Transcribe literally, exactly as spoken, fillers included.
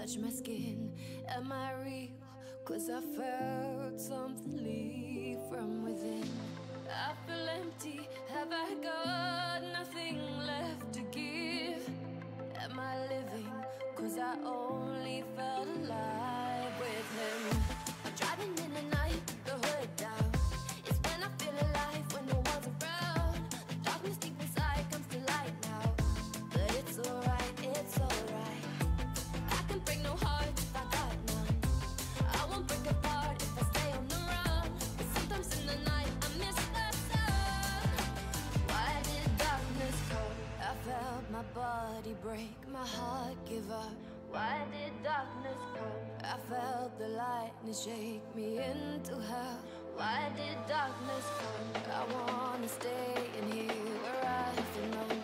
touch my skin. Am I real? Cause I felt something leave from within. I feel empty, have I got nothing left to give? Am I living? Cause I only felt alive with him. I'm driving in the night, the hood down. It's when I feel alive, when no one's around. The darkness deep inside comes to light now. But it's alright, it's alright. I can break no heart if I got none. I won't break apart if I stay on the run. But sometimes in the night I miss the sun. Why did darkness come? I felt my body break, my heart give up. Why did darkness come? I felt the lightning shake me into hell. Why did darkness come? I wanna stay in here where I feel no